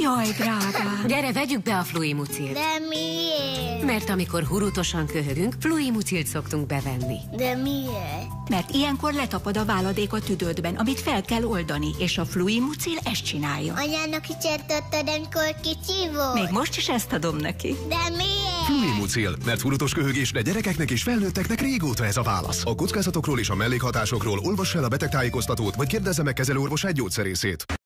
Jaj, drágám. Gyere, vegyük be a Fluimucilt. De miért? Mert amikor hurutosan köhögünk, Fluimucilt szoktunk bevenni. De miért? Mert ilyenkor letapad a váladék a tüdődben, amit fel kell oldani, és a Fluimucil ezt csinálja. Anyának is ezt adtad, amikor kicsi volt? Még most is ezt adom neki. De miért? Fluimucil, mert hurutos köhögésre gyerekeknek és felnőtteknek régóta ez a válasz. A kockázatokról és a mellékhatásokról olvass fel a betegtájékoztatót, vagy kérdezze meg kezelőorvos egy gyógyszerészét.